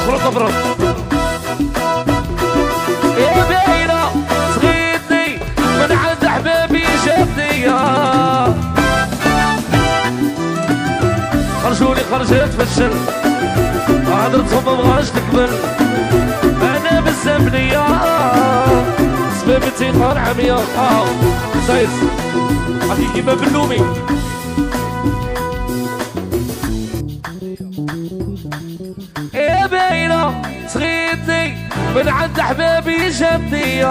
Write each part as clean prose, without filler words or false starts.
فرط فرط يا باينة صغيرني من عند أحبابي جابني خرجوني خرجت فشل هضرتهم مبغاش تكمل أنا بزاف نية سباب التيقان عمية سايس عطي كيما بلومي يا باينة صغيرتني من عند أحبابي جابني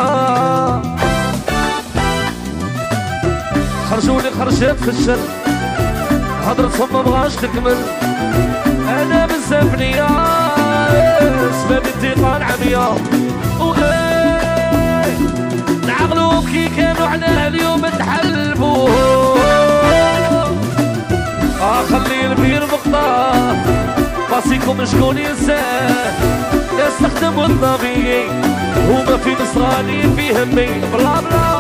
خرجوني خرجت فشل هضرتهم مبغاش تكمل أنا بزاف نية سباب التيقان عمية نعقلوا كي كانوا على اليوم تحلبوا خلي البير مقطع باسيكم شكون ينساه يستخدموا الطبيعي هما في نصراني في همي بلا بلا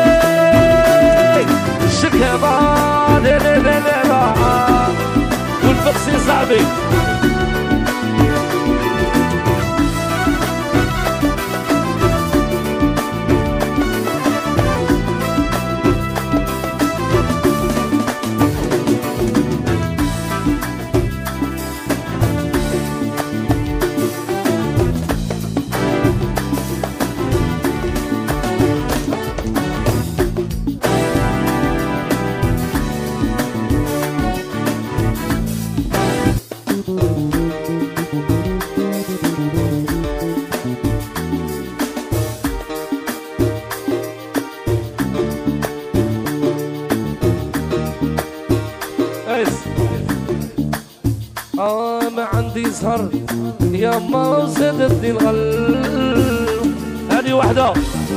الشكامة لا لا لا لا والبقسي صعبي ما عندي سهر يا ما زادتني الغل هذه وحده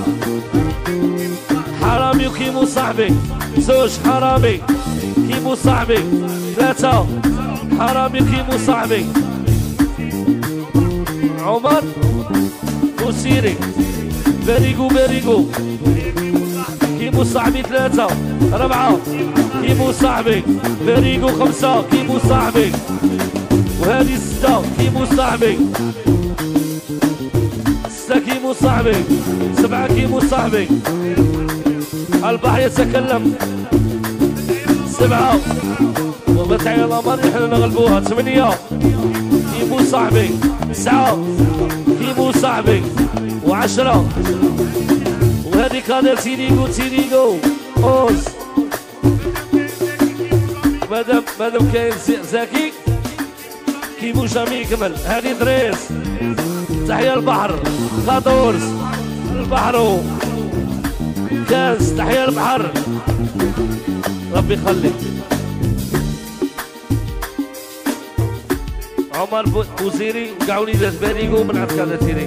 حرامي وكيمو صاحبي زوج حرامي كيمو صاحبي ثلاثة حرامي كيمو صاحبي عمر وسيري باريقو باريقو كيمو صاحبي ثلاثة أربعة كيمو صاحبي باريقو خمسة كيمو صاحبي وهذه ستة كيمو صاحبي ستة كيمو صاحبي سبعة كيمو صاحبي البحر يتكلم سبعة ومتعي الأمر نحن نغلبوها ثمانية كيمو صاحبي تسعة كيمو صاحبي وعشرة وهذه كادر تيريقو تيريقو أوز مادام كاين زكي كيمو جامي يكمل هذه دريس تحيا البحر 14 البحر كاس تحيا البحر ربي يخليك عمر بوزيري وقعوني دازبانيقو من عند كادتيري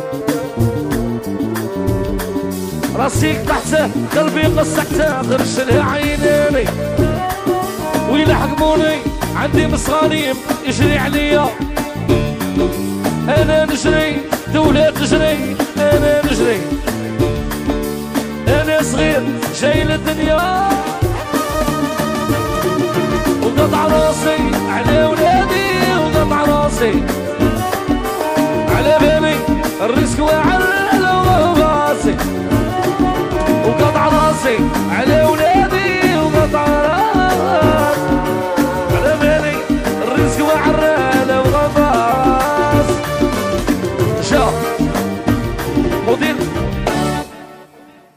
راسيك تحت قلبي قصكته غرشلها عينيني ويلا حكموني عندي مصغانيم يجري عليا انا نجري دولة تجري انا نجري انا صغير جاي للدنيا وقطع راسي على ولادي وقطع راسي على بالي الرزق وعلى راسي وقطع راسي على ولادي وقطع راسي على بالي الرزق وعرانه وغطاس شوف